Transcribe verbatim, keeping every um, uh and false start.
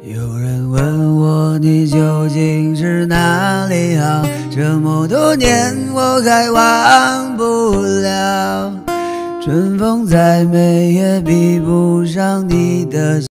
有人问我你究竟是哪里好？这么多年我还忘不了。春风再美也比不上你的